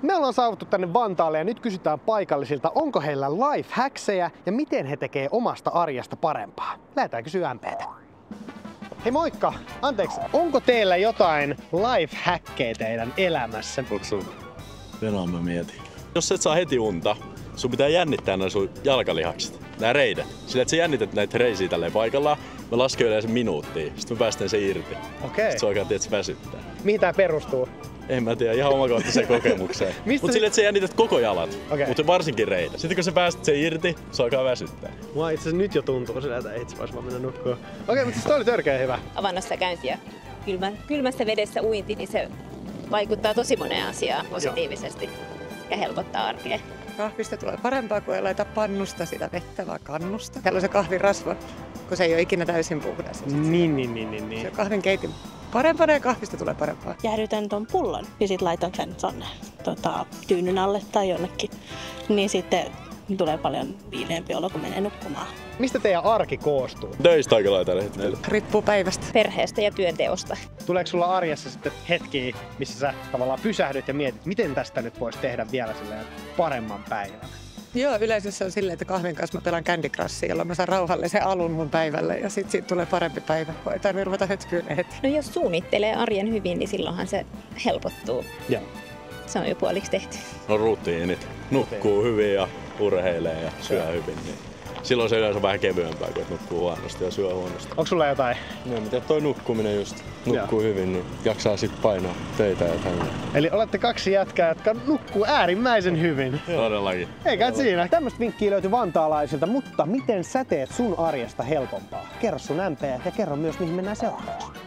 Me ollaan saavuttu tänne Vantaalle ja nyt kysytään paikallisilta, onko heillä life-hackseja ja miten he tekee omasta arjesta parempaa. Lähdetään kysyä MP:tä. Hei moikka! Anteeksi, onko teillä jotain life-hackeja teidän elämässä? Onko sun? Venäjä mä mietin. Jos et saa heti unta, sun pitää jännittää nämä sun jalkalihakset, nämä reidet. Sillä että sä jännität näitä reisiä tälleen paikallaan, mä lasken yleensä minuuttia, sit mä päästän sen irti. Okei. Sit se oikein tiedät, että se väsyttää. Mihin tää perustuu? En mä tiedä, ihan omakohtaiseen kokemukseen. Mut sillä että sä jännität koko jalat, mutta varsinkin reidet. Sitten kun sä päästät sen irti, se alkaa väsyttää. Mua itse asiassa nyt jo tuntuu sillä, että itse vois vaan mennä nukkuun. Okei, mutta siis toi oli törkeä hyvä. Avannossa käynti ja kylmässä vedessä uinti, niin se vaikuttaa tosi moneen asiaan positiivisesti ja helpottaa arkea. Kahvista tulee parempaa, kun ei laita pannusta sitä vettä, vaan kannusta. Täällä on se kahvirasva, kun se ei ole ikinä täysin puhdas. Niin. Se kahvin keitin parempana ja kahvista tulee parempaa. Jäädytän ton pullon ja sit laitan sen tonne tyynyn alle tai jonnekin. Niin sitten tulee paljon viileämpi olo, kun menee nukkumaan. Mistä teidän arki koostuu? Töistä aika lailla tällä hetkellä. Riippuu päivästä. Perheestä ja työnteosta. Tuleeko sulla arjessa sitten hetkiä, missä sä tavallaan pysähdyt ja mietit, miten tästä nyt voisi tehdä vielä silleen paremman päivän? Joo, yleensä se on silleen, että kahvin kanssa mä pelaan Candy Crushia, jolloin mä saan rauhallisen alun mun päivälle ja sit siitä tulee parempi päivä, kun ei tarvitse ruveta hötkyyn heti. No jos suunnittelee arjen hyvin, niin silloinhan se helpottuu. Joo. Se on jo puoliksi tehty. No rutiinit. Nukkuu hyvin ja urheilee ja syö hyvin. Niin silloin se yleensä on vähän kevyempää, kun nukkuu huonosti ja syö huonosti. Onko sulla jotain? No mitä toi nukkuminen just. Nukkuu hyvin, niin jaksaa sit painaa töitä ja tällä. Eli olette kaksi jätkää, jotka nukkuu äärimmäisen hyvin. Todellakin. Eikä siinä. Tämmöistä vinkkiä löytyy vantaalaisilta, mutta miten sä teet sun arjesta helpompaa? Kerro sun MP ja kerro myös, mihin mennään seuraavaksi.